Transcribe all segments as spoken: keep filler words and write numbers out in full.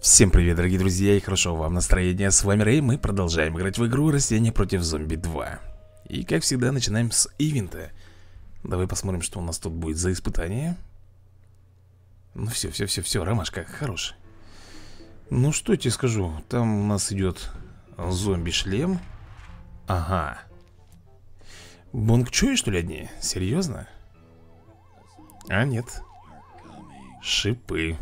Всем привет, дорогие друзья, и хорошо вам настроения. С вами Рэй, мы продолжаем играть в игру Растения против зомби два. И как всегда начинаем с ивента. Давай посмотрим, что у нас тут будет за испытание. Ну все, все, все, все, ромашка, хорош. Ну что я тебе скажу, там у нас идет зомби-шлем. Ага. Бонг Чой, что ли, одни? Серьезно? А нет. Шипы.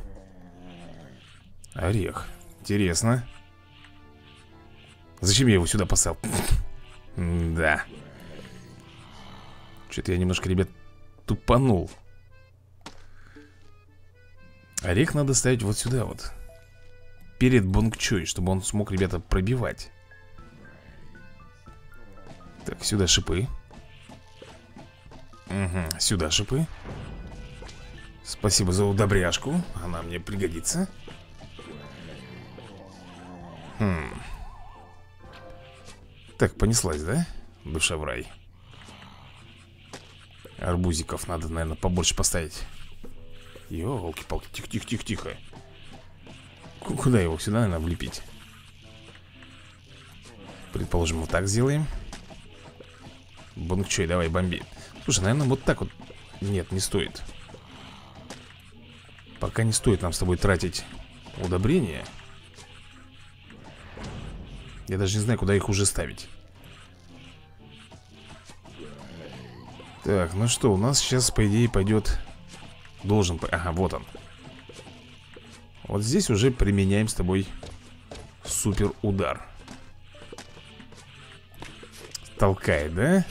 Орех. Интересно. Зачем я его сюда поставил? Да. Что-то я немножко, ребят, тупанул. Орех надо ставить вот сюда вот. Перед Бонг Чой, чтобы он смог, ребята, пробивать. Так, сюда шипы. Угу, сюда шипы. Спасибо за удобряшку. Она мне пригодится. Хм. Так, понеслась, да? Душа в рай. Арбузиков надо, наверное, побольше поставить. Ёлки-палки, тихо-тихо-тихо-тихо. Куда его? Сюда, наверное, влепить. Предположим, вот так сделаем. Бонг Чой, давай, бомби. Слушай, наверное, вот так вот. Нет, не стоит. Пока не стоит нам с тобой тратить удобрения. Я даже не знаю, куда их уже ставить. Так, ну что, у нас сейчас, по идее, пойдет. Должен, ага, вот он. Вот здесь уже применяем с тобой супер удар. Толкает, да?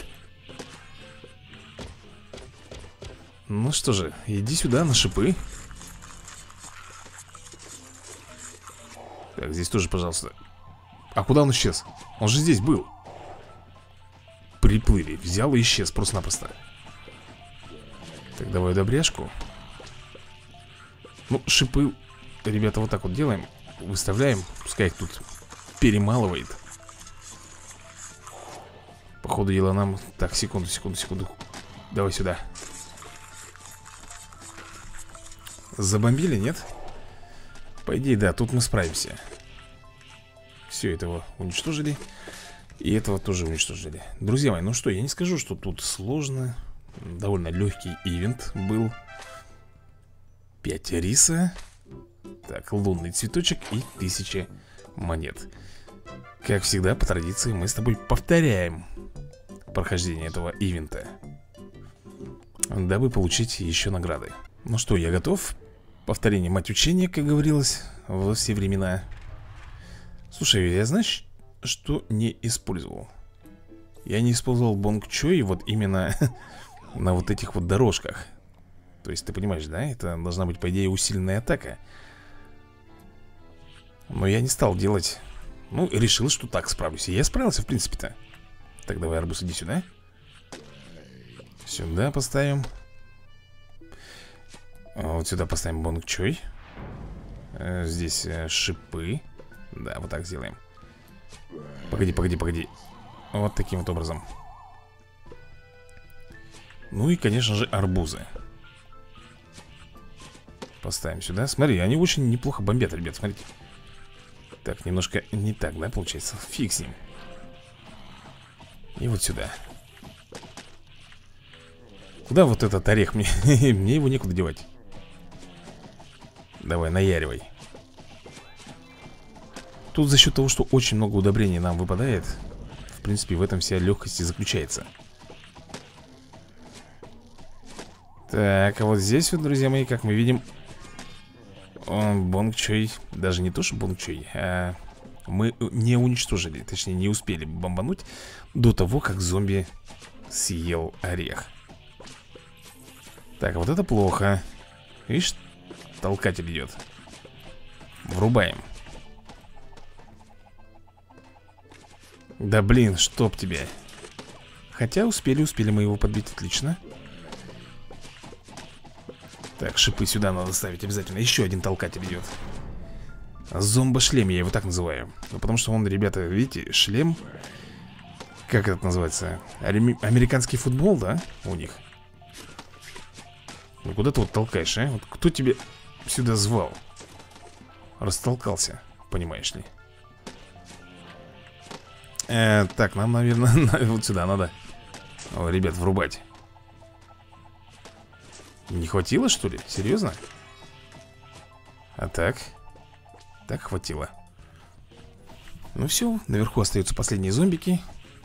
Ну что же, иди сюда на шипы. Так, здесь тоже, пожалуйста. А куда он исчез? Он же здесь был. Приплыли, взял и исчез просто-напросто. Так, давай удобряшку. Ну, шипы, ребята, вот так вот делаем. Выставляем, пускай их тут перемалывает. По ходу дела нам... Так, секунду, секунду, секунду. Давай сюда. Забомбили, нет? По идее, да, тут мы справимся. Все, этого уничтожили. И этого тоже уничтожили. Друзья мои, ну что, я не скажу, что тут сложно. Довольно легкий ивент был. Пять риса. Так, лунный цветочек и тысяча монет. Как всегда, по традиции, мы с тобой повторяем прохождение этого ивента, дабы получить еще награды. Ну что, я готов. Повторение мать учения, как говорилось во все времена. Слушай, я знаешь, что не использовал? Я не использовал Бонг Чой вот именно на вот этих вот дорожках. То есть, ты понимаешь, да? Это должна быть, по идее, усиленная атака. Но я не стал делать. Ну, решил, что так справлюсь. И я справился, в принципе-то. Так, давай, арбуз, иди сюда. Сюда поставим. Вот сюда поставим Бонг Чой. Здесь шипы. Да, вот так сделаем. Погоди, погоди, погоди. Вот таким вот образом. Ну и, конечно же, арбузы поставим сюда. Смотри, они очень неплохо бомбят, ребят, смотрите. Так, немножко не так, да, получается? Фиг с ним. И вот сюда. Куда вот этот орех? Мне, мне его некуда девать. Давай, наяривай. Тут за счет того, что очень много удобрений нам выпадает, в принципе, в этом вся легкость и заключается. Так, а вот здесь вот, друзья мои, как мы видим, Бонг Чой, даже не то, что Бонг Чой, а мы не уничтожили, точнее, не успели бомбануть до того, как зомби съел орех. Так, вот это плохо. Видишь, толкатель идет. Врубаем. Да блин, чтоб тебя. Хотя успели, успели мы его подбить, отлично. Так, шипы сюда надо ставить обязательно. Еще один толкатель идет. Зомбошлем, я его так называю. Ну, потому что он, ребята, видите, шлем. Как это называется? Американский футбол, да, у них. Ну куда ты вот толкаешь, а? Вот кто тебе сюда звал? растолкался, понимаешь ли. э, Так, нам, наверное, вот сюда надо. О, ребят, врубать. Не хватило, что ли? Серьезно? А так? Так хватило. Ну все, наверху остаются последние зомбики.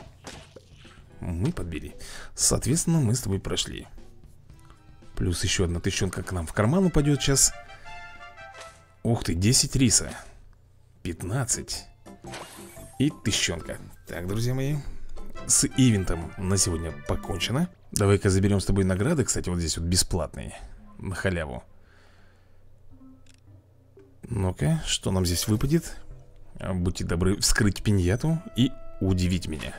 Мы подбили. Соответственно, мы с тобой прошли. Плюс еще одна тысячонка к нам в карман упадет сейчас. Ух ты, десять риса, пятнадцать. И тысячонка. Так, друзья мои, с ивентом на сегодня покончено. Давай-ка заберем с тобой награды. Кстати, вот здесь вот бесплатные, на халяву. Ну-ка, что нам здесь выпадет? Будьте добры вскрыть пиньяту и удивить меня.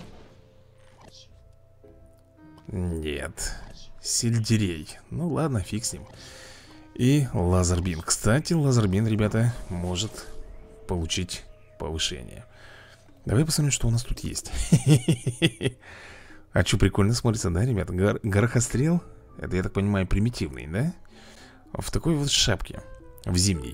Нет. Сельдерей. Ну ладно, фиг с ним. И лазербин. Кстати, лазербин, ребята, может получить повышение. Давай посмотрим, что у нас тут есть. А что, прикольно смотрится, да, ребята? Гор горохострел. Это, я так понимаю, примитивный, да? В такой вот шапке. В зимней.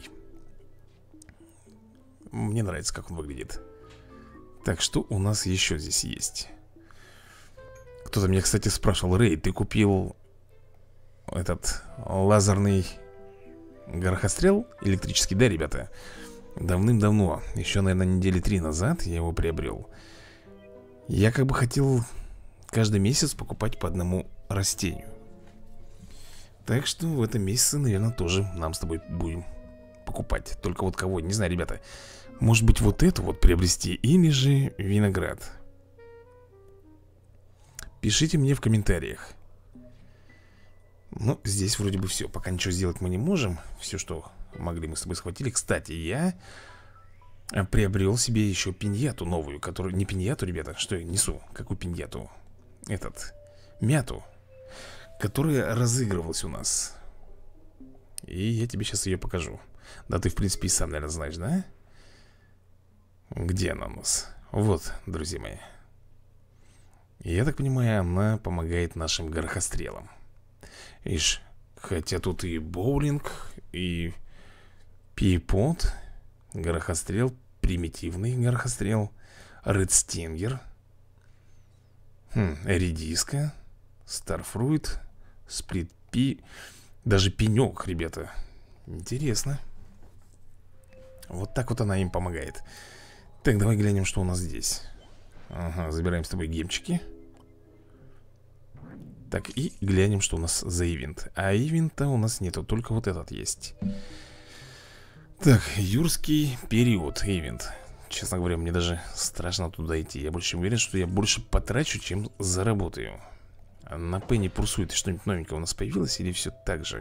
Мне нравится, как он выглядит. Так, что у нас еще здесь есть? Кто-то меня, кстати, спрашивал: Рэй, ты купил этот лазерный горохострел электрический, да, ребята? Давным-давно, еще, наверное, недели три назад я его приобрел. Я как бы хотел каждый месяц покупать по одному растению. Так что в этом месяце, наверное, тоже нам с тобой будем покупать. Только вот кого, не знаю, ребята. Может быть, вот это вот приобрести, или же виноград. Пишите мне в комментариях. Ну, здесь вроде бы все. Пока ничего сделать мы не можем. Все, что могли, мы с тобой схватили. Кстати, я приобрел себе еще пиньяту новую, которую... Не пиньяту, ребята, что я несу? Какую пиньяту? Этот, мяту, которая разыгрывалась у нас. И я тебе сейчас ее покажу. Да ты, в принципе, и сам, наверное, знаешь, да? Где она у нас? Вот, друзья мои. Я так понимаю, она помогает нашим горохострелам. Ишь, хотя тут и боулинг, и пипот, горохострел, примитивный горохострел, редстингер, хм, редиска, старфруит, сплит-пи, даже пенек, ребята. Интересно. Вот так вот она им помогает. Так, давай глянем, что у нас здесь. Ага, забираем с тобой гемчики. Так, и глянем, что у нас за ивент. А ивента у нас нету, только вот этот есть. Так, юрский период ивент. Честно говоря, мне даже страшно туда идти. Я больше уверен, что я больше потрачу, чем заработаю. На Пенни Пурсуит что-нибудь новенькое у нас появилось, или все так же?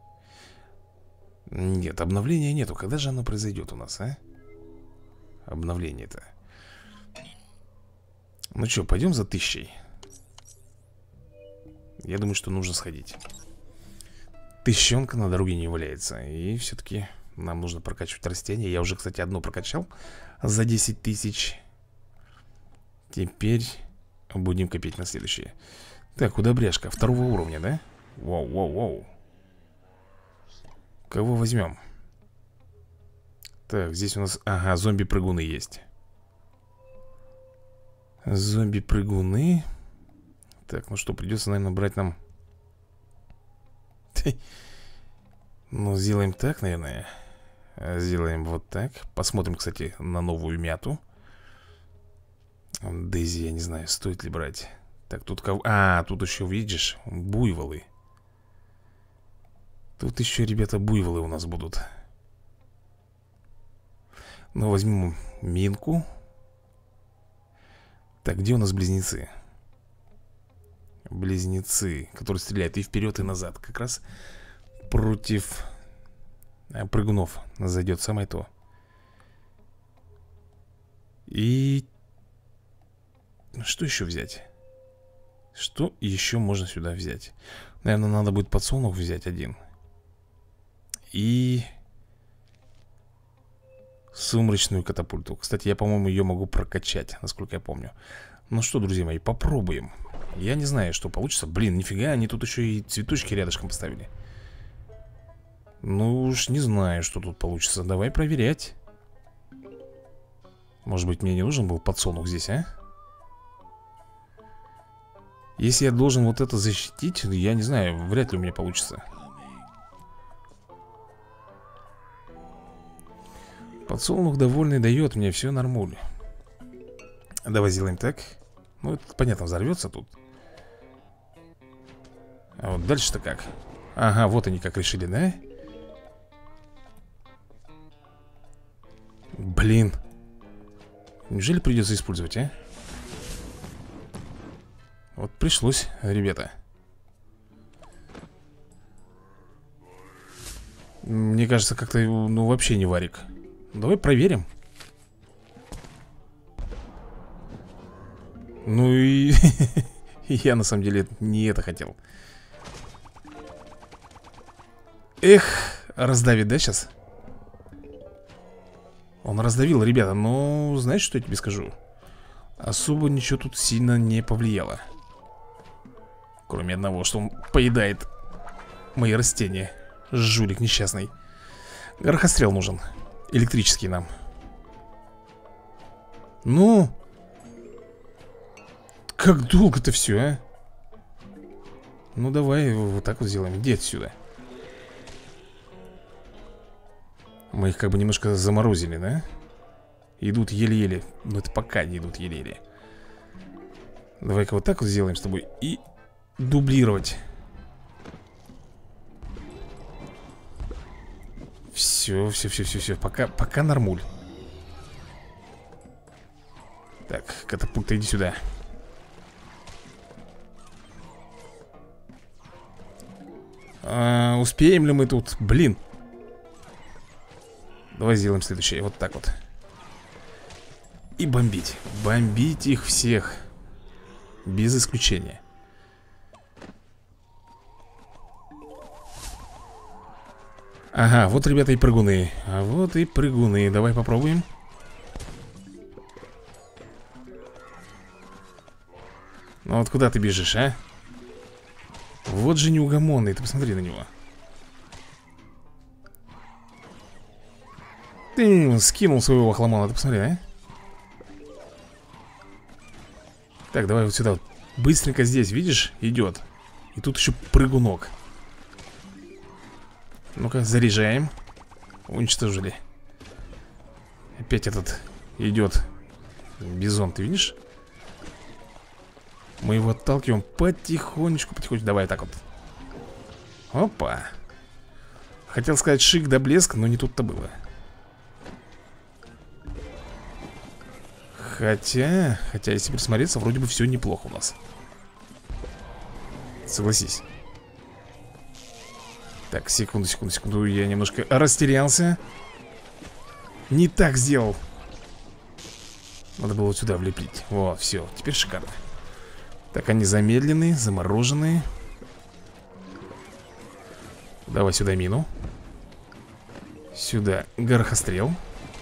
Нет, обновления нету. Когда же оно произойдет у нас, а? Обновление-то. Ну что, пойдем за тысячей. Я думаю, что нужно сходить. Тыщенка на дороге не валяется. И все-таки нам нужно прокачивать растения. Я уже, кстати, одно прокачал за десять тысяч. Теперь будем копить на следующее. Так, удобряшка второго уровня, да? Воу-воу-воу. Кого возьмем? Так, здесь у нас... Ага, зомби-прыгуны есть. Зомби-прыгуны. Так, ну что, придется, наверное, брать нам... Ну, сделаем так, наверное. Сделаем вот так. Посмотрим, кстати, на новую мяту. Дейзи, я не знаю, стоит ли брать. Так, тут кого... А, тут еще, видишь, буйволы. Тут еще, ребята, буйволы у нас будут. Ну, возьмем минку. Так, где у нас близнецы? Близнецы, которые стреляют и вперед, и назад. Как раз против прыгунов зайдет самое то. И... Что еще взять? Что еще можно сюда взять? Наверное, надо будет подсолнух взять один. И... Сумрачную катапульту. Кстати, я, по-моему, ее могу прокачать, насколько я помню. Ну что, друзья мои, попробуем. Я не знаю, что получится. Блин, нифига, они тут еще и цветочки рядышком поставили. Ну уж не знаю, что тут получится. Давай проверять. Может быть, мне не нужен был подсолнух здесь, а? Если я должен вот это защитить, я не знаю, вряд ли у меня получится. Подсолнух довольный дает мне, все нормуль. Давай сделаем так. Ну, это, понятно, взорвется тут. А вот дальше-то как? Ага, вот они как решили, да? Блин. Неужели придется использовать, а? Вот пришлось, ребята. Мне кажется, как-то, ну, вообще не варик. Давай проверим. Ну и... Я на самом деле не это хотел. Эх, раздавит, да, сейчас? Он раздавил, ребята, но знаешь, что я тебе скажу? Особо ничего тут сильно не повлияло. Кроме одного, что он поедает мои растения. Жулик несчастный. Горохострел нужен. Электрический нам. Ну? Как долго-то все, а? Ну давай вот так вот сделаем. Иди отсюда. Мы их как бы немножко заморозили, да? Идут еле-еле. Но это пока не идут еле-еле. Давай-ка вот так вот сделаем с тобой. И дублировать. Все, все, все, все, все. Пока, пока нормуль. Так, катапульта, иди сюда. а, Успеем ли мы тут? Блин. Давай сделаем следующее. Вот так вот. И бомбить. Бомбить их всех. Без исключения. Ага, вот, ребята, и прыгуны. А вот и прыгуны. Давай попробуем. Ну вот куда ты бежишь, а? Вот же неугомонный. Ты посмотри на него. Ты скинул своего охламона. Ты посмотри, а? Так, давай вот сюда вот. Быстренько здесь, видишь, идет. И тут еще прыгунок. Ну-ка, заряжаем. Уничтожили. Опять этот идет бизон, ты видишь? Мы его отталкиваем потихонечку, потихонечку. Давай так вот. Опа. Хотел сказать шик да блеск, но не тут-то было. Хотя, хотя, если присмотреться, вроде бы все неплохо у нас. Согласись. Так, секунду, секунду, секунду. Я немножко растерялся. Не так сделал. Надо было вот сюда влепить. Вот, все, теперь шикарно. Так, они замедленные, замороженные. Давай сюда мину. Сюда горохострел.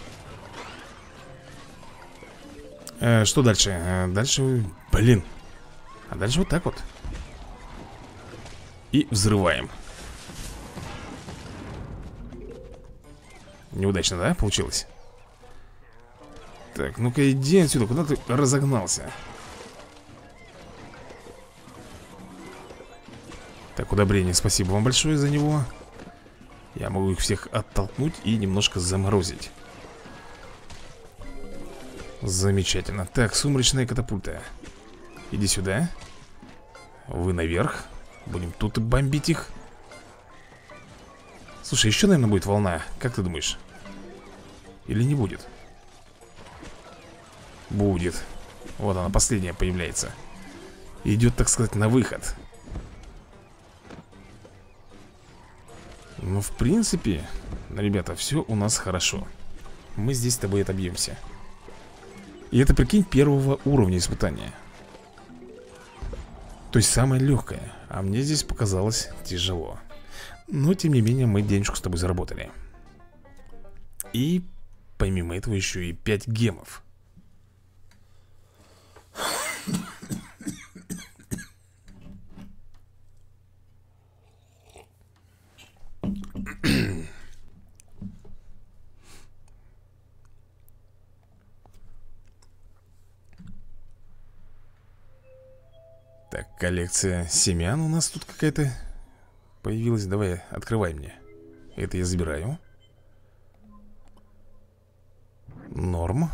э, Что дальше? Э, дальше, блин. А дальше вот так вот. И взрываем. Неудачно, да, получилось? Так, ну-ка иди отсюда, куда ты разогнался? Так, удобрение, спасибо вам большое за него. Я могу их всех оттолкнуть и немножко заморозить. Замечательно. Так, сумрачная катапульта. Иди сюда. Вы наверх. Будем тут и бомбить их. Слушай, еще, наверное, будет волна. Как ты думаешь? Или не будет? Будет. Вот она, последняя появляется. Идет, так сказать, на выход. Ну, в принципе, ребята, все у нас хорошо. Мы здесь с тобой отобьемся. И это, прикинь, первого уровня испытания. То есть самое легкое. А мне здесь показалось тяжело. Но, тем не менее, мы денежку с тобой заработали. И помимо этого еще и пять гемов. Коллекция семян у нас тут какая-то появилась. Давай, открывай мне. Это я забираю. Норм.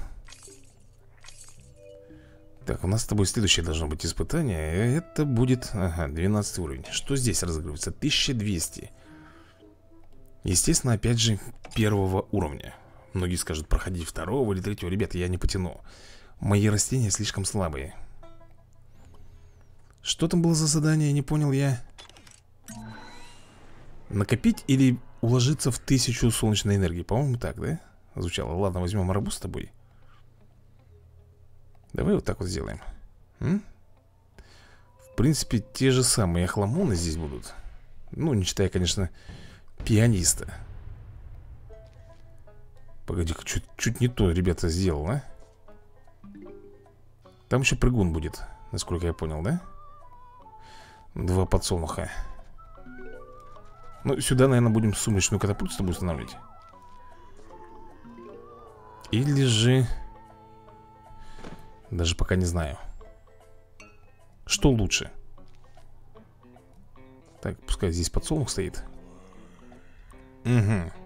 Так, у нас с тобой следующее должно быть испытание. Это будет, ага, двенадцатый уровень. Что здесь разыгрывается? тысяча двести. Естественно, опять же, первого уровня. Многие скажут, проходить второго или третьего. Ребята, я не потяну. Мои растения слишком слабые. Что там было за задание, не понял я. Накопить или уложиться в тысячу солнечной энергии? По-моему, так, да? Звучало. Ладно, возьмем арбуз с тобой. Давай вот так вот сделаем. М? В принципе, те же самые охламоны здесь будут. Ну, не считая, конечно, пианиста. Погоди-ка, чуть, чуть не то, ребята, сделал, а? Там еще прыгун будет, насколько я понял, да? Два подсолнуха. Ну, сюда, наверное, будем сумрачную катапульту с тобой устанавливать. Или же... Даже пока не знаю. Что лучше? Так, пускай здесь подсолнух стоит. Угу.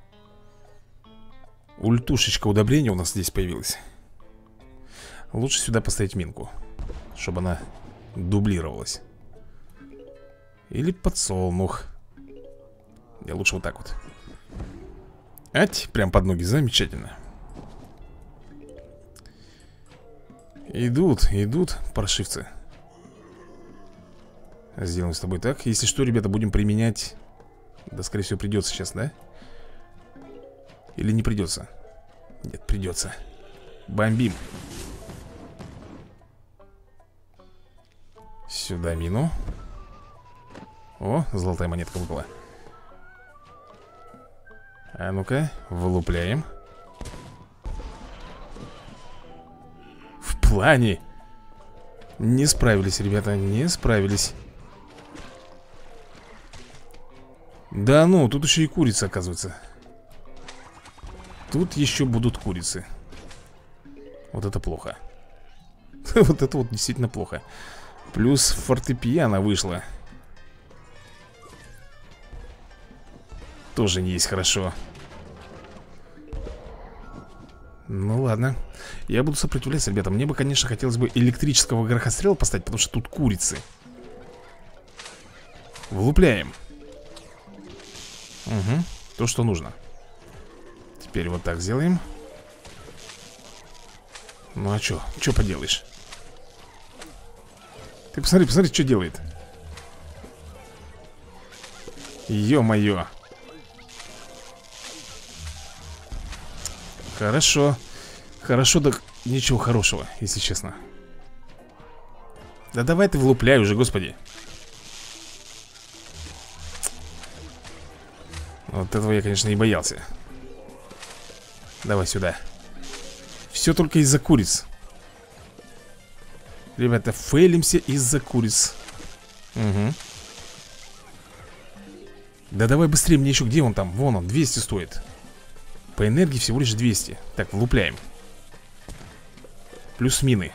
Ультушечка удобрения у нас здесь появилась. Лучше сюда поставить минку, чтобы она дублировалась. Или подсолнух. Я лучше вот так вот. Ать, прям под ноги, замечательно. Идут, идут паршивцы. Сделаем с тобой так. Если что, ребята, будем применять. Да, скорее всего, придется сейчас, да? Или не придется? Нет, придется. Бомбим. Сюда мину. О, золотая монетка выпала. А ну-ка, вылупляем. В плане. Не справились, ребята, не справились. Да ну, тут еще и курица, оказывается. Тут еще будут курицы. Вот это плохо. Вот это вот действительно плохо. Плюс фортепиано вышло. Тоже не есть хорошо. Ну ладно. Я буду сопротивляться, ребята. Мне бы, конечно, хотелось бы электрического грохострела поставить, потому что тут курицы. Влупляем. Угу, то, что нужно. Теперь вот так сделаем. Ну а что? Что поделаешь? Ты посмотри, посмотри, что делает. Ё-моё. Хорошо. Хорошо, да ничего хорошего, если честно. Да давай ты влупляй уже, господи. Вот этого я, конечно, и боялся. Давай сюда. Все только из-за куриц. Ребята, фейлимся из-за куриц. Угу. Да давай быстрее, мне еще, где он там? Вон он, двести стоит. По энергии всего лишь двести. Так, влупляем. Плюс мины.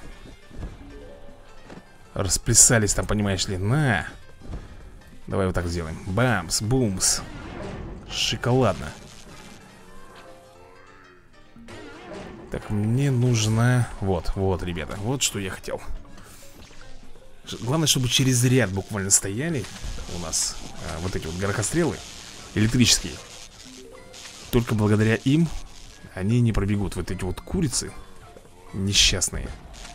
Расплясались там, понимаешь ли. На. Давай вот так сделаем. Бамс, бумс. Шоколадно. Так, мне нужна... Вот, вот, ребята, вот что я хотел. Главное, чтобы через ряд буквально стояли у нас а, вот эти вот горохострелы электрические. Только благодаря им они не пробегут. Вот эти вот курицы несчастные.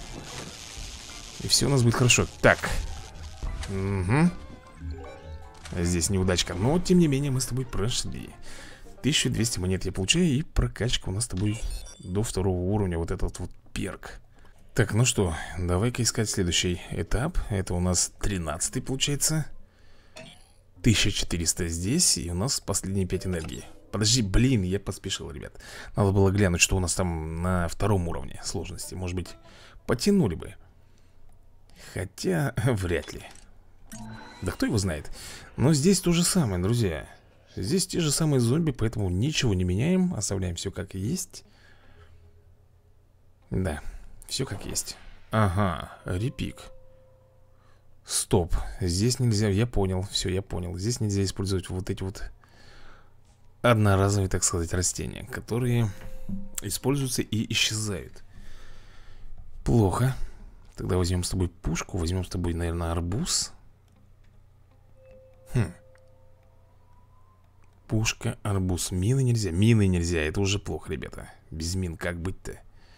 И все у нас будет хорошо. Так. Угу. Здесь неудачка. Но, тем не менее, мы с тобой прошли. тысяча двести монет я получаю. И прокачка у нас с тобой до второго уровня. Вот этот вот перк. Так, ну что, давай-ка искать следующий этап. Это у нас тринадцатый получается. тысяча четыреста здесь. И у нас последние пять энергии. Подожди, блин, я поспешил, ребят. Надо было глянуть, что у нас там на втором уровне сложности. Может быть, потянули бы. Хотя, вряд ли. Да кто его знает. Но здесь то же самое, друзья. Здесь те же самые зомби, поэтому ничего не меняем. Оставляем все как есть. Да, все как есть. Ага, репик. Стоп, здесь нельзя, я понял, все, я понял. Здесь нельзя использовать вот эти вот одноразовые, так сказать, растения, которые используются и исчезают. Плохо. Тогда возьмем с тобой пушку, возьмем с тобой, наверное, арбуз. Хм. Пушка, арбуз. Мины нельзя, мины нельзя, это уже плохо, ребята. Без мин как быть-то?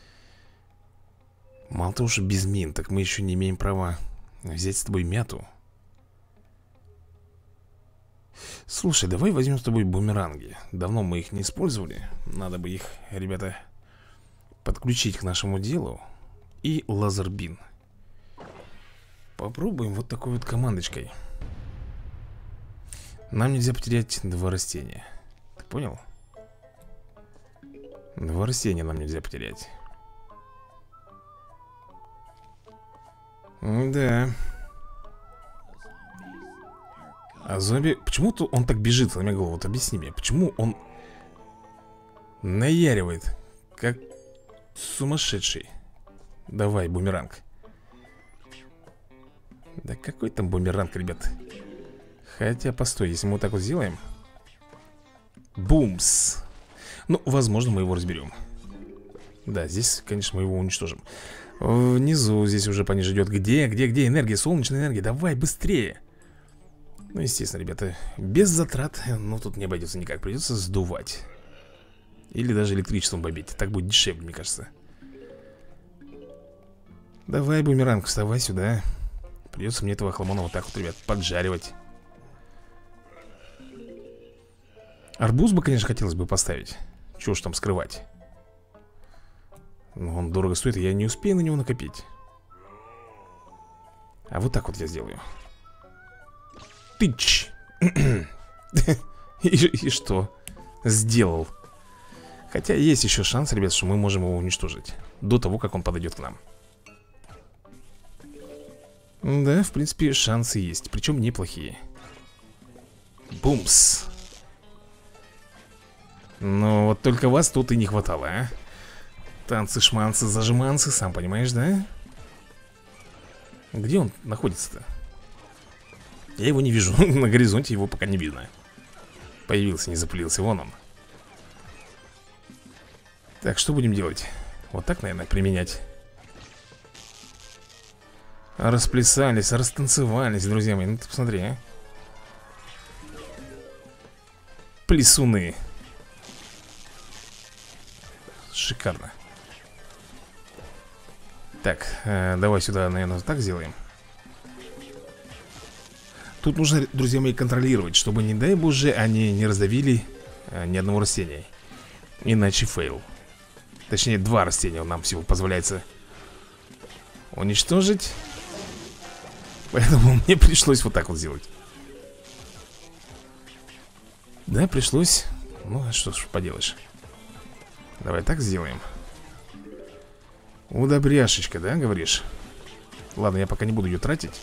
Мало того, что без мин, так мы еще не имеем права взять с тобой мяту. Слушай, давай возьмем с тобой бумеранги. Давно мы их не использовали. Надо бы их, ребята, подключить к нашему делу. И лазербин. Попробуем вот такой вот командочкой. Нам нельзя потерять два растения. Ты понял? Два растения нам нельзя потерять. Да. А зомби... Почему-то он так бежит, сломя голову. Вот объясни мне, почему он наяривает, как сумасшедший. Давай, бумеранг. Да какой там бумеранг, ребят? Хотя, постой, если мы вот так вот сделаем. Бумс. Ну, возможно, мы его разберем. Да, здесь, конечно, мы его уничтожим. Внизу здесь уже пониже идет. Где, где, где энергия, солнечная энергия? Давай, быстрее. Ну, естественно, ребята, без затрат. Ну, тут не обойдется никак, придется сдувать. Или даже электричеством бомбить. Так будет дешевле, мне кажется. Давай, бумеранг, вставай сюда. Придется мне этого хламона вот так вот, ребят, поджаривать. Арбуз бы, конечно, хотелось бы поставить. Чего ж там скрывать. Но он дорого стоит, и я не успею на него накопить. А вот так вот я сделаю. Тыч. и, и что? Сделал. Хотя есть еще шанс, ребят, что мы можем его уничтожить до того, как он подойдет к нам. Да, в принципе, шансы есть. Причем неплохие. Бумс. Но вот только вас тут и не хватало, а? Танцы-шманцы, зажиманцы, сам понимаешь, да? Где он находится-то? Я его не вижу. На горизонте его пока не видно. Появился, не запылился, вон он. Так, что будем делать? Вот так, наверное, применять. Расплясались, растанцевались, друзья мои. Ну ты посмотри, а. Плясуны. Шикарно. Так, э, давай сюда, наверное, так сделаем. Тут нужно, друзья мои, контролировать, чтобы, не дай боже, они не раздавили э, ни одного растения. Иначе фейл. Точнее, два растения нам всего позволяется уничтожить. Поэтому мне пришлось вот так вот сделать. Да, пришлось. Ну, а что ж поделаешь. Давай так сделаем. Удобряшечка, да, говоришь? Ладно, я пока не буду ее тратить.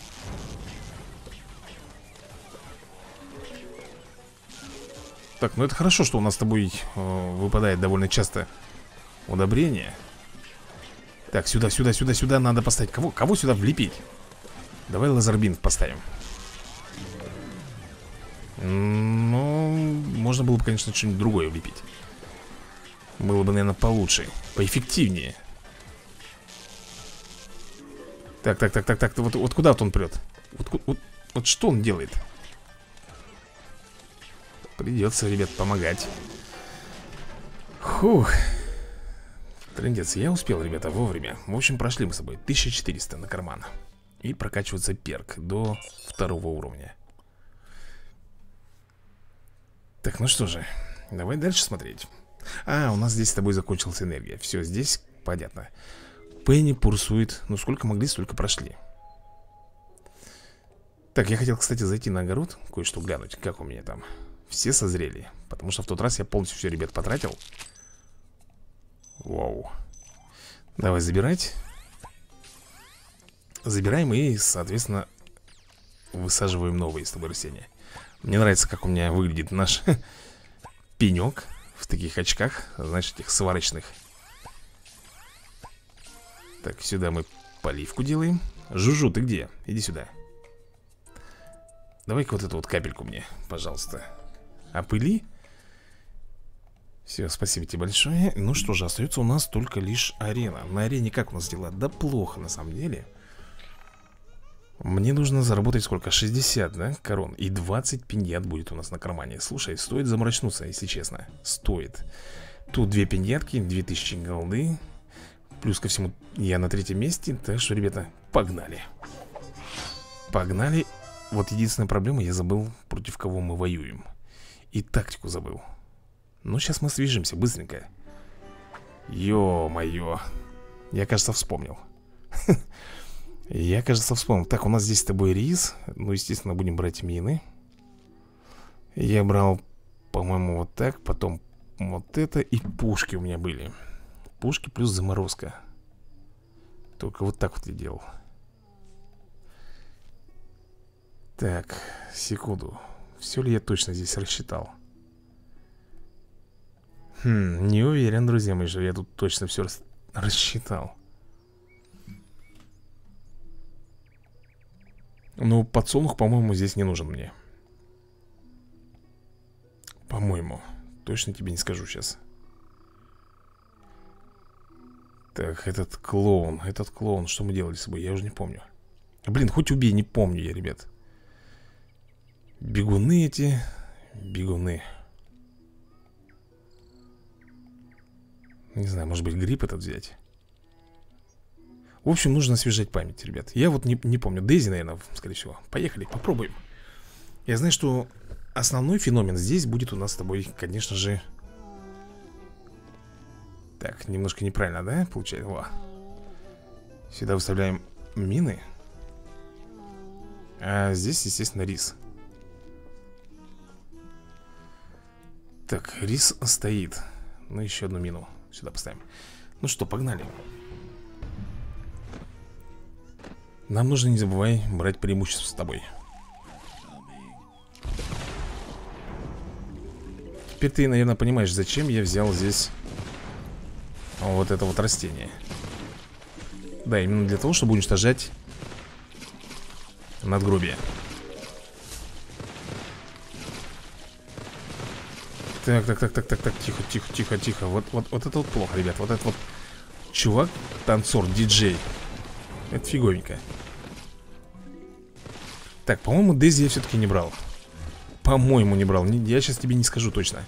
Так, ну это хорошо, что у нас с тобой э, выпадает довольно часто удобрение. Так, сюда, сюда, сюда, сюда надо поставить. Кого, кого сюда влепить? Давай лазербин поставим. Ну, можно было бы, конечно, что-нибудь другое влепить. Было бы, наверное, получше, поэффективнее. Так, так, так, так, так, вот, вот куда вот он прет? Вот, вот, вот что он делает? Придется, ребят, помогать. Фух. Трындец, я успел, ребята, вовремя. В общем, прошли мы с собой тысяча четыреста на карман. И прокачивается перк до второго уровня. Так, ну что же, давай дальше смотреть. А, у нас здесь с тобой закончилась энергия. Все, здесь понятно. Пенни пурсует. Ну, сколько могли, столько прошли. Так, я хотел, кстати, зайти на огород, кое-что глянуть, как у меня там. Все созрели. Потому что в тот раз я полностью все, ребят, потратил. Вау. Давай забирать. Забираем и, соответственно, высаживаем новые с тобой растения. Мне нравится, как у меня выглядит наш пенек в таких очках, знаешь, этих сварочных. Так, сюда мы поливку делаем. Жужу, ты где? Иди сюда. Давай-ка вот эту вот капельку мне, пожалуйста. Опыли. Все, спасибо тебе большое. Ну что же, остается у нас только лишь арена. На арене как у нас дела? Да плохо на самом деле. Мне нужно заработать сколько? шестьдесят, да, корон? И двадцать пиньят будет у нас на кармане. Слушай, стоит заморочнуться, если честно. Стоит. Тут две пиньятки, две тысячи голды. Плюс ко всему я на третьем месте. Так что, ребята, погнали. Погнали. Вот единственная проблема, я забыл, против кого мы воюем. И тактику забыл. Ну, сейчас мы свяжемся быстренько. Ё-моё. Я, кажется, вспомнил. Я, кажется, вспомнил. Так, у нас здесь с тобой рис. Ну, естественно, будем брать мины. Я брал, по-моему, вот так. Потом вот это. И пушки у меня были. Пушки плюс заморозка. Только вот так вот я делал. Так, секунду. Все ли я точно здесь рассчитал? Хм, не уверен, друзья мои, что я тут точно все рас... рассчитал. Ну, подсолнух, по-моему, здесь не нужен мне. По-моему. Точно тебе не скажу сейчас. Так, этот клоун, этот клоун, что мы делали с собой, я уже не помню. Блин, хоть убей, не помню я, ребят. Бегуны эти, бегуны. Не знаю, может быть, гриб этот взять. В общем, нужно освежать память, ребят. Я вот не, не помню. Дейзи, наверное, скорее всего. Поехали, попробуем. Я знаю, что основной феномен здесь будет у нас с тобой, конечно же. Так, немножко неправильно, да, получается? Во. Сюда выставляем мины. А здесь, естественно, рис. Так, рис стоит. Ну, еще одну мину сюда поставим. Ну что, погнали. Нам нужно, не забывай, брать преимущество с тобой. Теперь ты, наверное, понимаешь, зачем я взял здесь вот это вот растение. Да, именно для того, чтобы уничтожать надгробие. Так, так, так, так, так, так, тихо, тихо, тихо, тихо. Вот, вот, вот это вот плохо, ребят. Вот этот вот чувак, танцор, диджей. Это фиговенько. Так, по-моему, Дейзи я все-таки не брал. По-моему, не брал. Я сейчас тебе не скажу точно.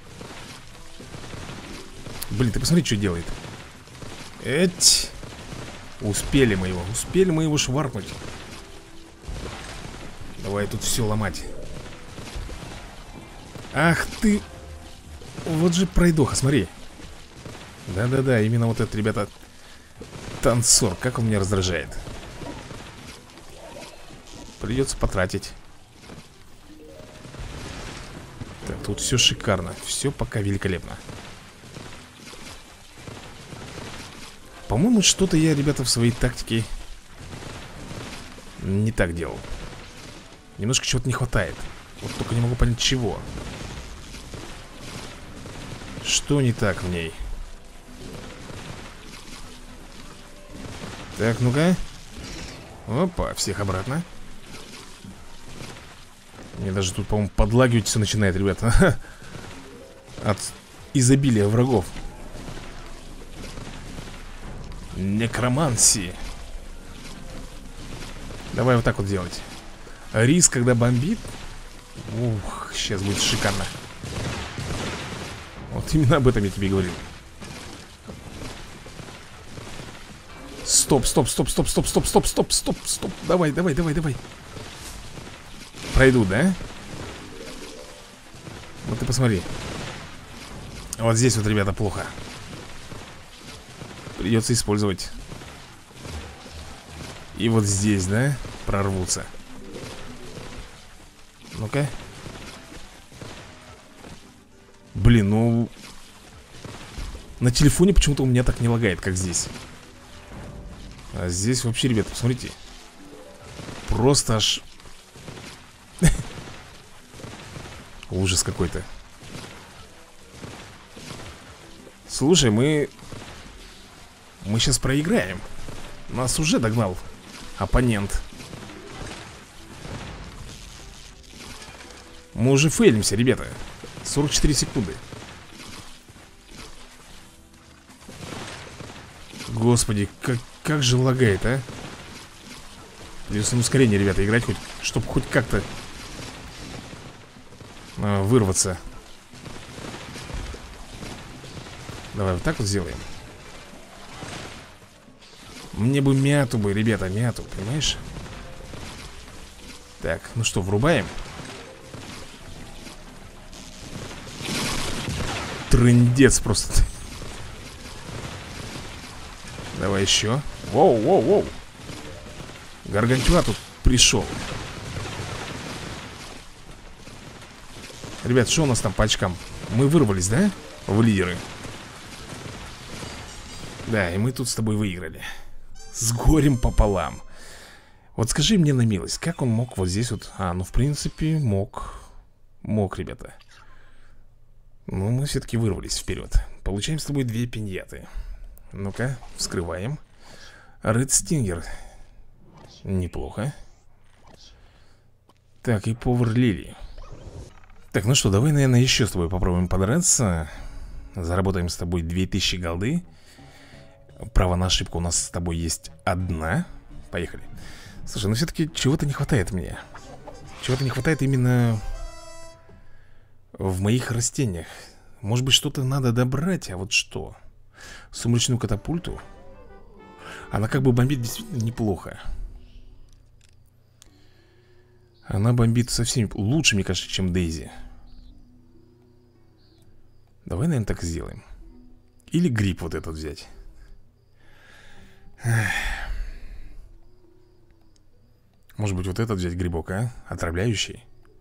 Блин, ты посмотри, что делает. Эть. Успели мы его. Успели мы его шваркнуть. Давай тут все ломать. Ах ты. Вот же пройдоха, смотри. Да-да-да, именно вот этот, ребята, танцор. Как он меня раздражает. Придется потратить. Так, тут все шикарно. Все пока великолепно. По-моему, что-то я, ребята, в своей тактике не так делал. Немножко чего-то не хватает. Вот только не могу понять, чего. Что не так в ней? Так, ну-ка. Опа, всех обратно. Мне даже тут, по-моему, подлагивать все начинает, ребята. От изобилия врагов. Некромансии. Давай вот так вот делать. Рис, когда бомбит. Ух, сейчас будет шикарно. Вот именно об этом я тебе и говорил. Стоп, стоп, стоп, стоп, стоп, стоп, стоп, стоп, стоп, стоп. Давай, давай, давай, давай. Пройду, да? Вот ты посмотри. Вот здесь вот, ребята, плохо. Придется использовать. И вот здесь, да, прорвутся. Ну-ка. Блин, ну... На телефоне почему-то у меня так не лагает, как здесь. А здесь вообще, ребята, посмотрите. Просто аж... Ужас какой-то. Слушай, мы... Мы сейчас проиграем. Нас уже догнал оппонент. Мы уже фейлимся, ребята. сорок четыре секунды. Господи, как, как же лагает, а? Придется на ускорение, ребята, играть хоть, чтобы хоть как-то а, вырваться. Давай вот так вот сделаем. Мне бы мяту бы, ребята, мяту, понимаешь? Так, ну что, врубаем? Трындец просто. Давай еще. Воу, воу, воу. Гаргантюа тут пришел. Ребят, что у нас там по очкам? Мы вырвались, да? В лидеры. Да, и мы тут с тобой выиграли. С горем пополам. Вот скажи мне на милость, как он мог вот здесь вот... А, ну в принципе мог. Мог, ребята. Ну мы все-таки вырвались вперед. Получаем с тобой две пиньяты. Ну-ка, вскрываем. Ред Стингер. Неплохо. Так, и повар Лили. Так, ну что, давай, наверное, еще с тобой попробуем подраться. Заработаем с тобой две тысячи голды. Право на ошибку у нас с тобой есть одна. Поехали. Слушай, ну все-таки чего-то не хватает мне. Чего-то не хватает именно в моих растениях. Может быть, что-то надо добрать, а вот что? Сумрачную катапульту. Она как бы бомбит действительно неплохо. Она бомбит совсем лучше, мне кажется, чем Дейзи. Давай, наверное, так сделаем. Или гриб вот этот взять. Может быть, вот этот взять грибок, а? Отравляющий.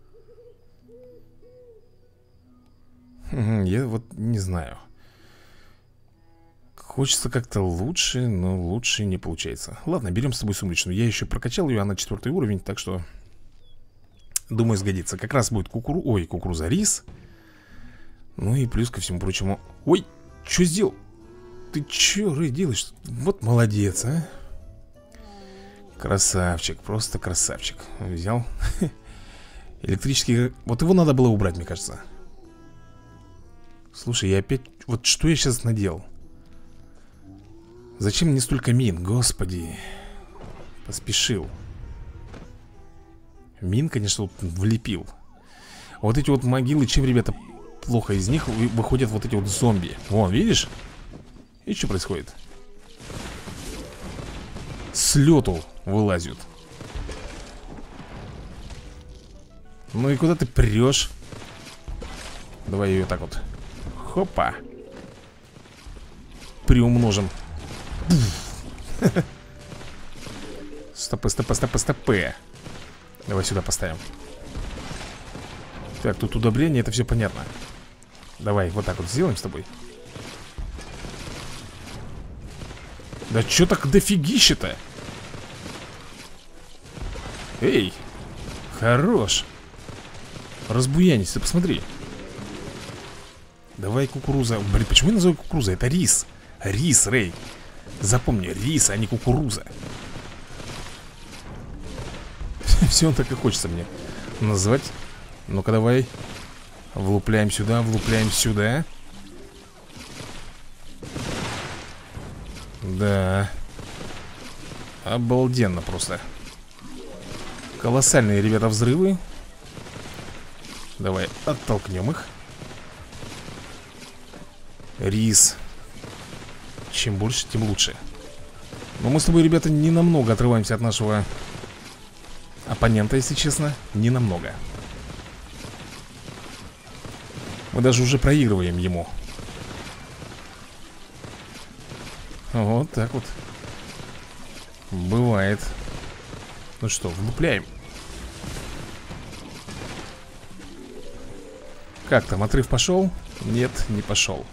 Я вот не знаю. Хочется как-то лучше, но лучше не получается. Ладно, берем с тобой сумрачную. Я еще прокачал ее, она четвертый уровень, так что думаю, сгодится. Как раз будет кукуру... Ой, кукуруза, рис. Ну и плюс ко всему прочему... Ой, что сделал? Ты че, Рэй, делаешь? Вот молодец, а. Красавчик, просто красавчик. Взял. Электрический... Вот его надо было убрать, мне кажется. Слушай, я опять... Вот что я сейчас наделал? Зачем мне столько мин? Господи. Поспешил. Мин, конечно, тут влепил. Вот эти вот могилы, чем, ребята, плохо из них выходят вот эти вот зомби. Вон, видишь? И что происходит? С лету вылазят. Ну и куда ты прешь? Давай ее так вот. Хопа. Приумножим. Стопы, стопы, стопы, стопы. Давай сюда поставим. Так, тут удобрение, это все понятно. Давай вот так вот сделаем с тобой. Да что так дофигища-то? Эй, хорош. Разбуянись, ты посмотри. Давай кукуруза. Блин, почему я называю кукуруза? Это рис. Рис, Рэй. Запомни, рис, а не кукуруза. Все он так и хочется мне назвать. Ну-ка давай. Влупляем сюда, влупляем сюда. Да. Обалденно просто. Колоссальные, ребята, взрывы. Давай оттолкнем их. Рис. Чем больше, тем лучше. Но мы с тобой, ребята, не намного отрываемся от нашего оппонента, если честно. Не намного. Мы даже уже проигрываем ему. Вот так вот. Бывает. Ну что, влупляем. Как там, отрыв пошел? Нет, не пошел.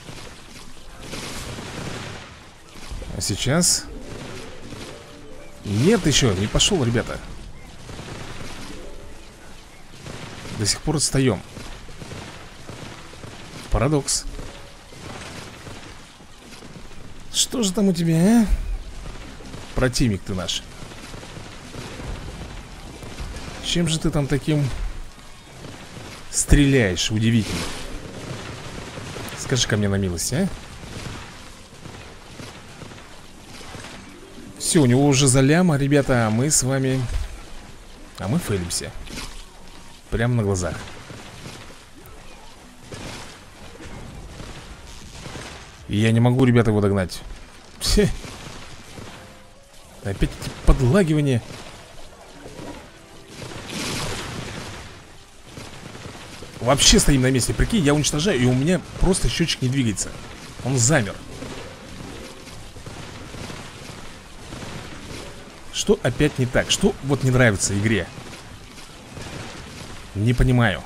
А сейчас? Нет еще, не пошел, ребята. До сих пор отстаем. Парадокс. Что же там у тебя, а? Противник ты наш. Чем же ты там таким стреляешь, удивительно. Скажи ко мне на милость, а? Все, у него уже заляма, ребята, а мы с вами... А мы фейлимся. Прямо на глазах. И я не могу, ребята, его догнать. Фе. Опять эти подлагивания. Вообще стоим на месте, прикинь, я уничтожаю, и у меня просто счетчик не двигается. Он замер. Что опять не так? Что вот не нравится игре? Не понимаю.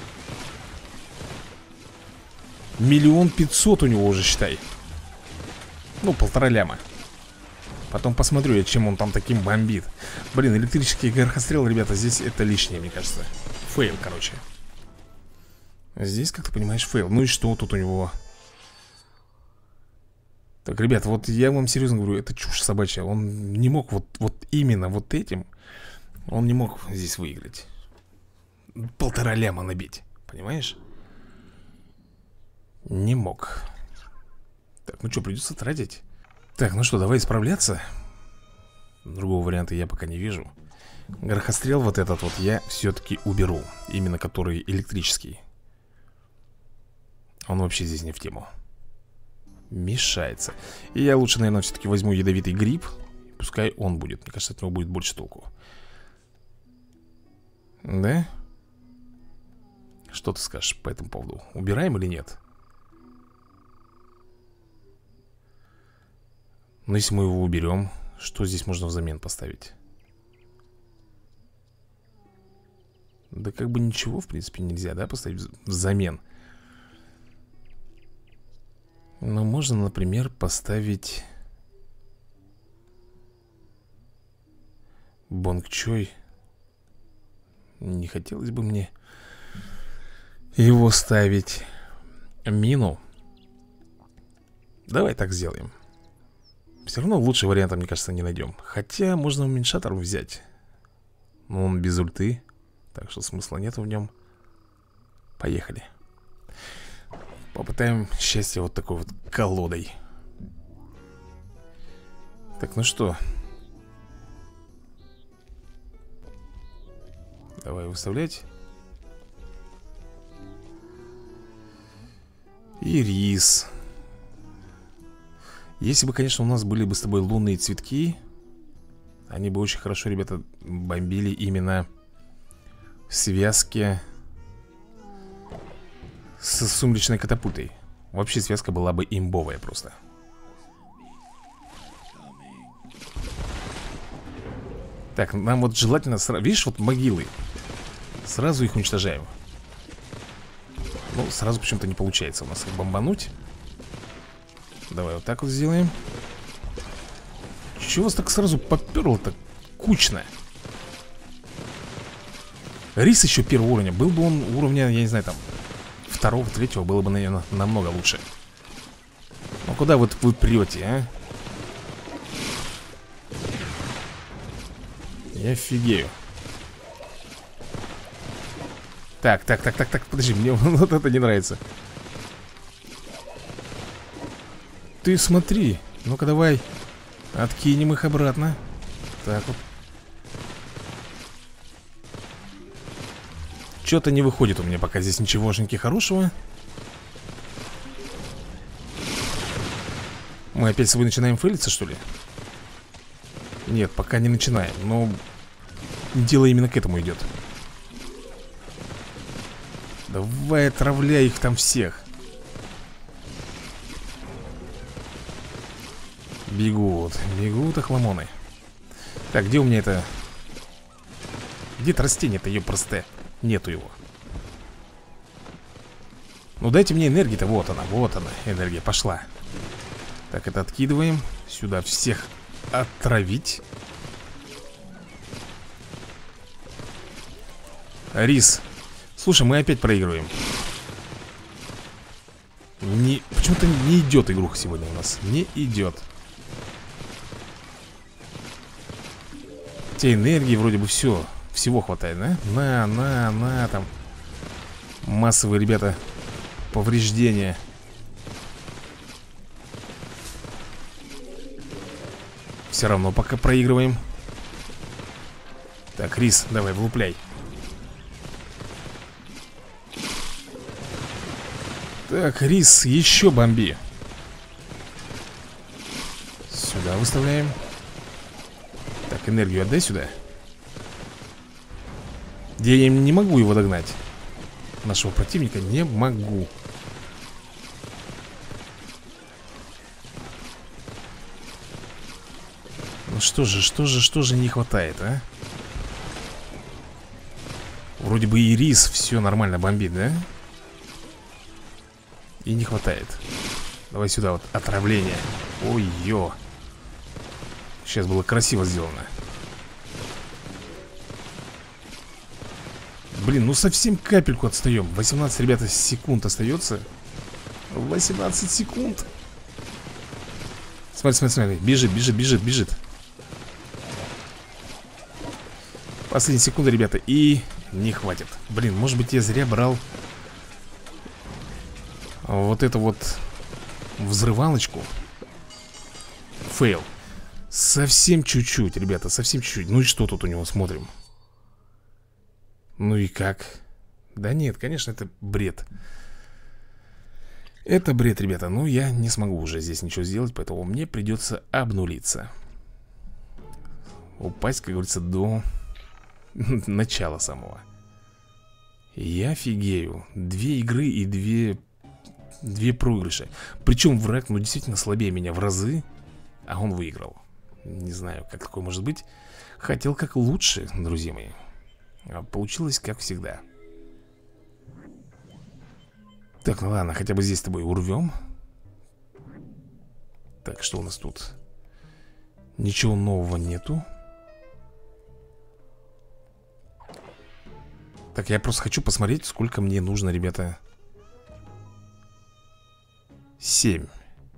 Миллион пятьсот у него уже, считай. Ну, полтора ляма. Потом посмотрю я, чем он там таким бомбит. Блин, электрический горохострел, ребята, здесь это лишнее, мне кажется. Фейл, короче. Здесь, как ты понимаешь, фейл. Ну и что тут у него? Так, ребят, вот я вам серьезно говорю, это чушь собачья. Он не мог вот, вот именно вот этим. Он не мог здесь выиграть. Полтора ляма набить, понимаешь? Не мог. Так, ну что, придется тратить. Так, ну что, давай исправляться. Другого варианта я пока не вижу. Горохострел вот этот вот я все-таки уберу. Именно который электрический. Он вообще здесь не в тему. Мешается. И я лучше, наверное, все-таки возьму ядовитый гриб. Пускай он будет. Мне кажется, от него будет больше толку. Да? Что ты скажешь по этому поводу? Убираем или нет? Но если мы его уберем, что здесь можно взамен поставить? Да как бы ничего, в принципе, нельзя, да, поставить взамен. Но можно, например, поставить Бонгчой. Не хотелось бы мне его ставить. Мину. Давай так сделаем. Все равно лучший вариант, мне кажется, не найдем. Хотя можно уменьшатор взять. Но он без ульты, так что смысла нет в нем. Поехали. Попытаем счастье вот такой вот колодой. Так, ну что? Давай выставлять. И рис. Если бы, конечно, у нас были бы с тобой лунные цветки, они бы очень хорошо, ребята, бомбили именно в связке с сумеречной катапультой. Вообще связка была бы имбовая просто. Так, нам вот желательно сразу... Видишь, вот могилы. Сразу их уничтожаем. Ну, сразу почему-то не получается у нас их бомбануть. Давай вот так вот сделаем. Чего вас так сразу поперло-то кучно? Рис еще первого уровня. Был бы он уровня, я не знаю, там второго, третьего, было бы, наверное, намного лучше. Ну куда вот вы прете, а? Я офигею. Так, так, так, так, так, подожди, мне вот это не нравится. Ты смотри, ну-ка давай откинем их обратно. Так вот. Что-то не выходит у меня пока здесь ничегошеньки хорошего. Мы опять с собой начинаем фейлиться, что ли? Нет, пока не начинаем. Но дело именно к этому идет. Давай отравляй их там всех. Бегут, бегут охламоны. Так, где у меня это? Где-то растение-то, ее просто нету его. Ну дайте мне энергии-то, вот она, вот она, энергия пошла. Так, это откидываем. Сюда всех отравить. Рис. Слушай, мы опять проигрываем. Не... Почему-то не идет игруха сегодня у нас. Не идет. Те энергии вроде бы все. Всего хватает, да? На, на, на, там. Массовые, ребята, повреждения. Все равно пока проигрываем. Так, Рис, давай, влупляй. Так, Рис, еще бомби. Сюда выставляем. Так, энергию отдай сюда. Я не могу его догнать. Нашего противника не могу. Ну что же, что же, что же не хватает, а? Вроде бы и Рис все нормально бомбит, да? И не хватает. Давай сюда вот, отравление. Ой-ё. Сейчас было красиво сделано. Блин, ну совсем капельку отстаем. восемнадцать, ребята, секунд остается. восемнадцать секунд. Смотри, смотри, смотри. Бежит, бежит, бежит, бежит. Последние секунды, ребята. И не хватит. Блин, может быть я зря брал вот эту вот взрывалочку. Фейл. Совсем чуть-чуть, ребята, совсем чуть-чуть. Ну и что тут у него, смотрим. Ну и как? Да нет, конечно, это бред. Это бред, ребята. Ну я не смогу уже здесь ничего сделать, поэтому мне придется обнулиться. Упасть, как говорится, до начала самого. Я офигею. Две игры и две Две проигрыша. Причем враг, ну, действительно слабее меня в разы. А он выиграл. Не знаю, как такое может быть. Хотел как лучше, друзья мои. А получилось как всегда. Так, ну ладно, хотя бы здесь с тобой урвем. Так, что у нас тут? Ничего нового нету. Так, я просто хочу посмотреть, сколько мне нужно, ребята. Семь.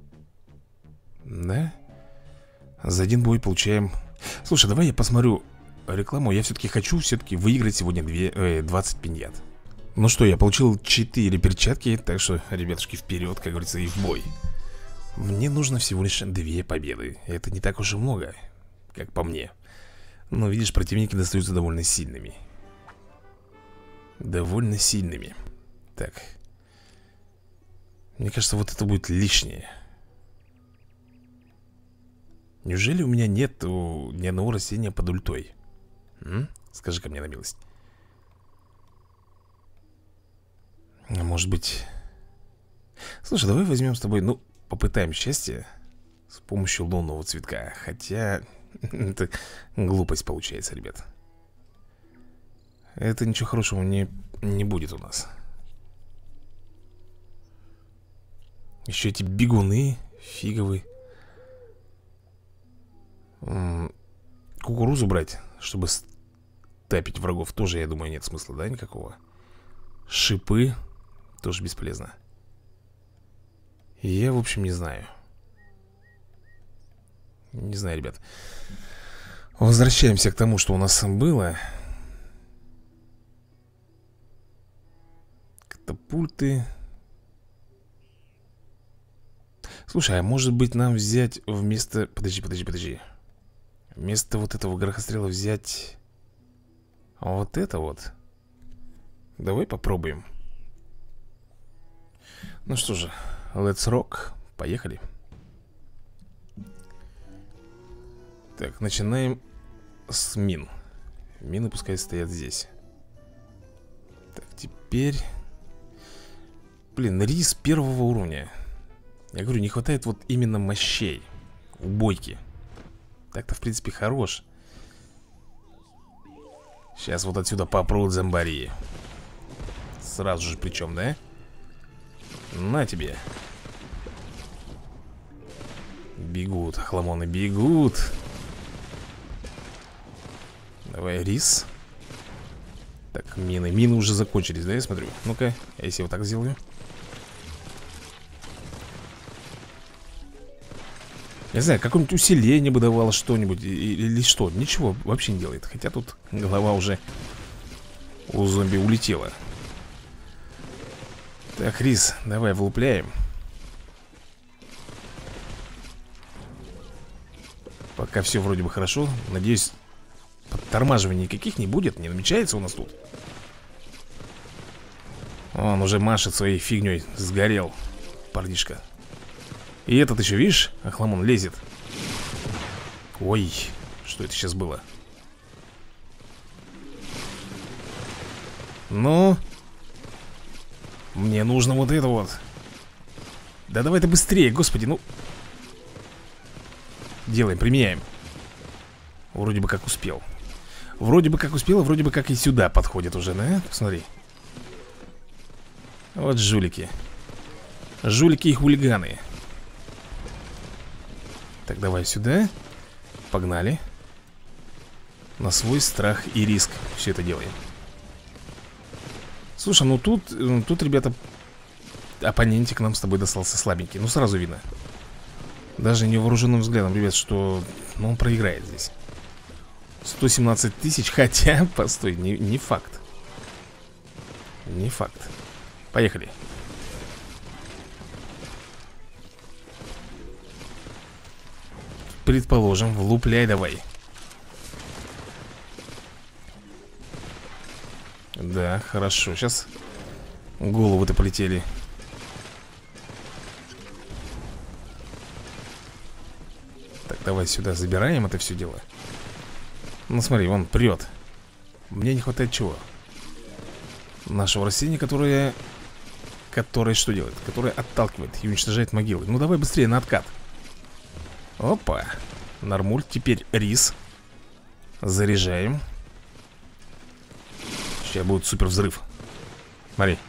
Да? За один бой получаем. Слушай, давай я посмотрю рекламу. Я все-таки хочу все-таки выиграть сегодня две, э, двадцать пиньят. Ну что, я получил четыре перчатки. Так что, ребятушки, вперед, как говорится, и в бой. Мне нужно всего лишь две победы. Это не так уж и много, как по мне. Но видишь, противники достаются довольно сильными. Довольно сильными. Так. Мне кажется, вот это будет лишнее. Неужели у меня нет ни одного растения под ультой? М? Скажи-ка мне на милость. А может быть... Слушай, давай возьмем с тобой, ну, попытаем счастье с помощью лунного цветка. Хотя... это глупость получается, ребят. Это ничего хорошего не, не будет у нас. Еще эти бегуны фиговые. М-м, кукурузу брать, чтобы стапить врагов, тоже, я думаю, нет смысла, да, никакого. Шипы тоже бесполезно. Я, в общем, не знаю. Не знаю, ребят. Возвращаемся к тому, что у нас было. Катапульты. Слушай, а может быть нам взять вместо... Подожди, подожди, подожди. Вместо вот этого грохострела взять... Вот это вот. Давай попробуем. Ну что же, let's rock. Поехали. Так, начинаем с мин. Мины пускай стоят здесь. Так, теперь... Блин, рис первого уровня. Я говорю, не хватает вот именно мощей. Убойки. Так-то, в принципе, хорош. Сейчас вот отсюда попрут зомбари. Сразу же причем, да? На тебе. Бегут, хламоны бегут. Давай, рис. Так, мины, мины уже закончились, да, я смотрю. Ну-ка, если вот так сделаю. Не знаю, какое-нибудь усиление бы давало что-нибудь или, или что. Ничего вообще не делает. Хотя тут голова уже у зомби улетела. Так, Рис, давай влупляем. Пока все вроде бы хорошо. Надеюсь, подтормаживаний никаких не будет. Не намечается у нас тут. Он уже машет своей фигней. Сгорел парнишка. И этот еще, видишь, охламон лезет. Ой, что это сейчас было? Ну, мне нужно вот это вот. Да давай ты быстрее, господи, ну. Делаем, применяем. Вроде бы как успел. Вроде бы как успел, вроде бы как и сюда подходит уже, да? Посмотри. Вот жулики. Жулики и хулиганы. Так, давай сюда. Погнали. На свой страх и риск все это делаем. Слушай, ну тут, тут, ребята, оппонентик нам с тобой достался слабенький. Ну, сразу видно. Даже невооруженным взглядом, ребят, что ну, он проиграет здесь. сто семнадцать тысяч, хотя, постой, не, не факт. Не факт. Поехали. Предположим, влупляй давай. Да, хорошо, сейчас головы-то полетели. Так, давай сюда забираем это все дело. Ну смотри, он прет. Мне не хватает чего? Нашего растения, которое... Которое что делает? Которое отталкивает и уничтожает могилы. Ну давай быстрее на откат. Опа. Нормуль, теперь рис. Заряжаем. Сейчас будет супер взрыв. Смотри.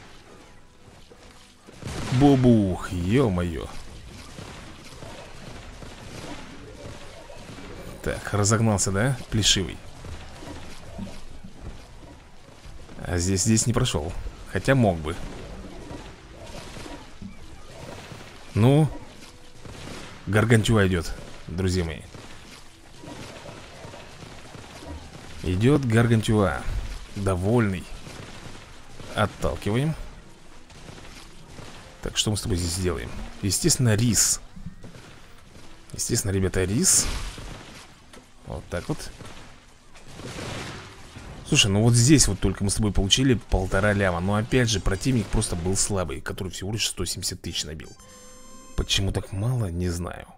Бубух, ё-моё. Так, разогнался, да? Плешивый. А здесь, здесь не прошел. Хотя мог бы. Ну, Гаргантюа идет, друзья мои. Идет Гаргантюа. Довольный. Отталкиваем. Так, что мы с тобой здесь сделаем? Естественно, рис. Естественно, ребята, рис. Вот так вот. Слушай, ну вот здесь вот только мы с тобой получили полтора ляма. Но опять же, противник просто был слабый, который всего лишь сто семьдесят тысяч набил. Почему так мало, не знаю.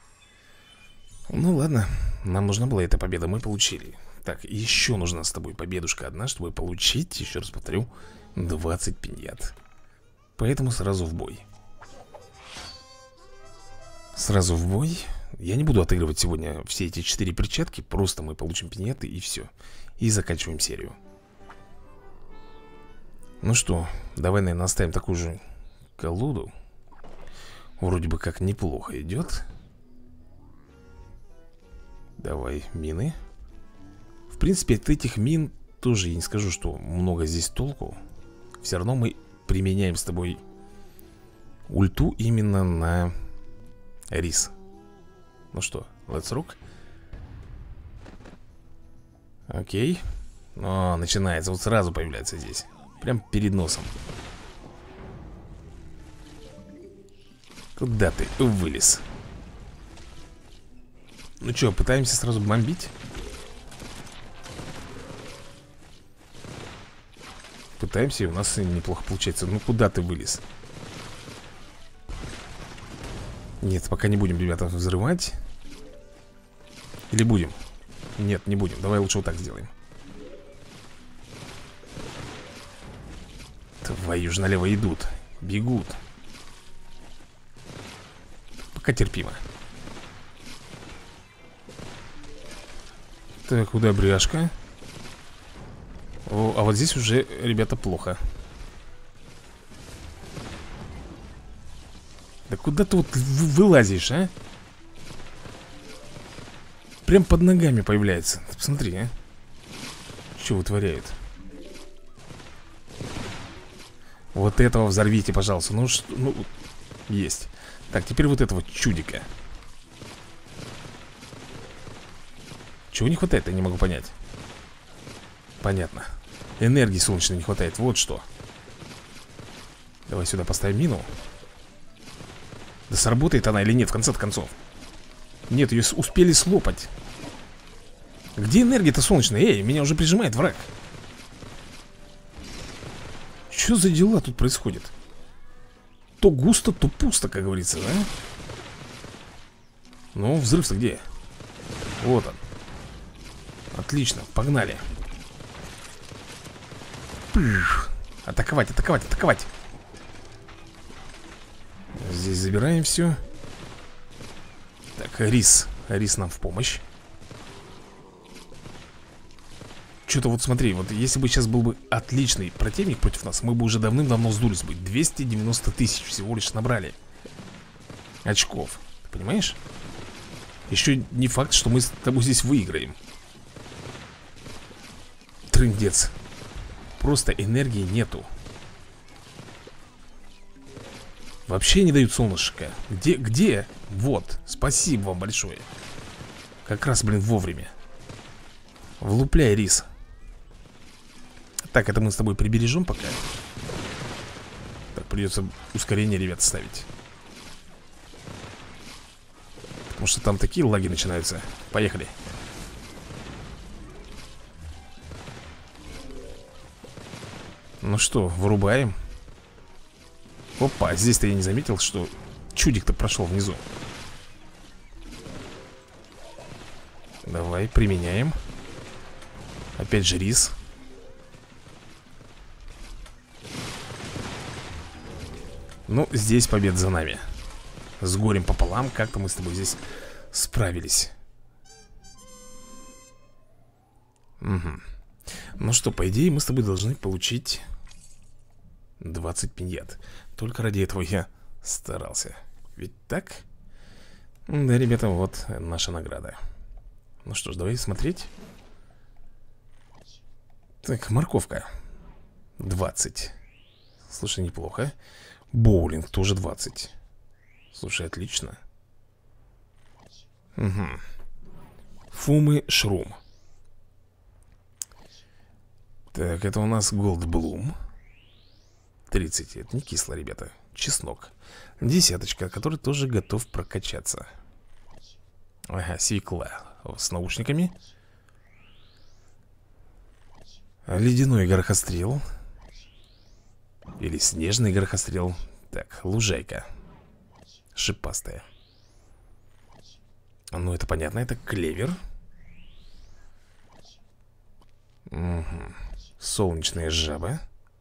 Ну ладно, нам нужна была эта победа, мы получили. Так, еще нужна с тобой победушка одна, чтобы получить, еще раз повторю, двадцать пиньят. Поэтому сразу в бой. Сразу в бой. Я не буду отыгрывать сегодня все эти четыре перчатки. Просто мы получим пиньяты и все. И заканчиваем серию. Ну что, давай, наверное, оставим такую же колоду. Вроде бы как неплохо идет. Давай мины. В принципе, от этих мин тоже я не скажу, что много здесь толку. Все равно мы применяем с тобой ульту именно на рис. Ну что, let's rock. Окей. О, начинается, вот сразу появляется здесь. Прям перед носом. Куда ты вылез? Ну что, пытаемся сразу бомбить? Пытаемся, и у нас неплохо получается. Ну куда ты вылез? Нет, пока не будем, ребята, взрывать. Или будем? Нет, не будем, давай лучше вот так сделаем. Твою же налево идут. Бегут. Пока терпимо. Так, куда бряшка? О, а вот здесь уже, ребята, плохо. Да куда ты вот вылазишь, а? Прям под ногами появляется. Посмотри, а. Что вытворяют? Вот этого взорвите, пожалуйста. Ну что, ну, есть. Так, теперь вот этого чудика. Чего не хватает, я не могу понять. Понятно. Энергии солнечной не хватает, вот что. Давай сюда поставим мину. Да сработает она или нет, в конце концов? Нет, ее успели слопать. Где энергия-то солнечная? Эй, меня уже прижимает враг. Что за дела тут происходят? То густо, то пусто, как говорится, да? Ну, взрыв-то где? Вот он. Отлично, погнали. Пых. Атаковать, атаковать, атаковать. Здесь забираем все. Так, рис. Рис нам в помощь. Что-то вот смотри, вот если бы сейчас был бы отличный противник против нас, мы бы уже давным-давно сдулись бы. двести девяносто тысяч всего лишь набрали очков. Ты понимаешь? Еще не факт, что мы с тобой здесь выиграем. Трындец. Просто энергии нету. Вообще не дают солнышко. Где, где? Вот, спасибо вам большое. Как раз, блин, вовремя. Влупляй рис. Так, это мы с тобой прибережем пока. Так, придется ускорение, ребят, ставить. Потому что там такие лаги начинаются. Поехали. Ну что, вырубаем. Опа, здесь-то я не заметил, что чудик-то прошел внизу. Давай, применяем. Опять же рис. Ну, здесь победа за нами. С горем пополам, как-то мы с тобой здесь справились. Угу. Ну что, по идее, мы с тобой должны получить двадцать пиньят. Только ради этого я старался. Ведь так? Да, ребята, вот наша награда. Ну что ж, давай смотреть. Так, морковка двадцать. Слушай, неплохо. Боулинг тоже двадцать. Слушай, отлично. Угу. Фумы Шрум. Так, это у нас Голдблум тридцать, это не кисло, ребята. Чеснок. Десяточка, который тоже готов прокачаться. Ага, свекла с наушниками. Ледяной горохострел. Или снежный горохострел. Так, лужайка шипастая. Ну, это понятно, это клевер. Угу. Солнечная жаба.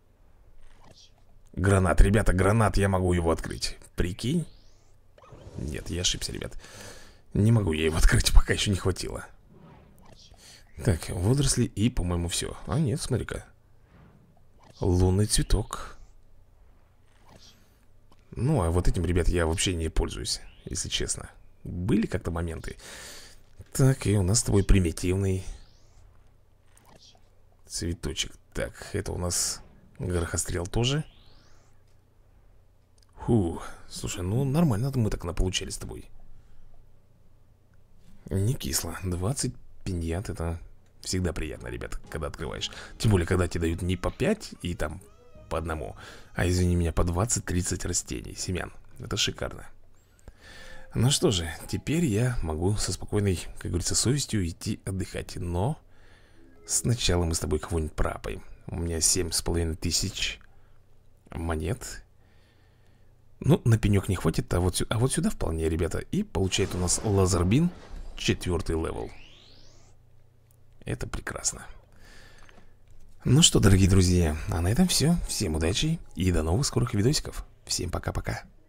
Гранат, ребята, гранат, я могу его открыть. Прикинь? Нет, я ошибся, ребят. Не могу я его открыть, пока еще не хватило. Так, водоросли и, по-моему, все. А нет, смотри-ка. Лунный цветок. Ну, а вот этим, ребят, я вообще не пользуюсь, если честно. Были как-то моменты. Так, и у нас с тобой примитивный цветочек. Так, это у нас горохострел тоже. Фу, слушай, ну нормально мы так наполучали с тобой. Не кисло. двадцать пиньят, это всегда приятно, ребята, когда открываешь. Тем более, когда тебе дают не по пять и там по одному, а, извини меня, по двадцать-тридцать растений, семян. Это шикарно. Ну что же, теперь я могу со спокойной, как говорится, совестью идти отдыхать. Но сначала мы с тобой кого-нибудь пропаем. У меня семь с половиной тысяч монет. Ну, на пенек не хватит, а вот, а вот сюда вполне, ребята. И получает у нас лазербин, четвертый левел. Это прекрасно. Ну что, дорогие друзья, а на этом все. Всем удачи и до новых скорых видосиков. Всем пока-пока.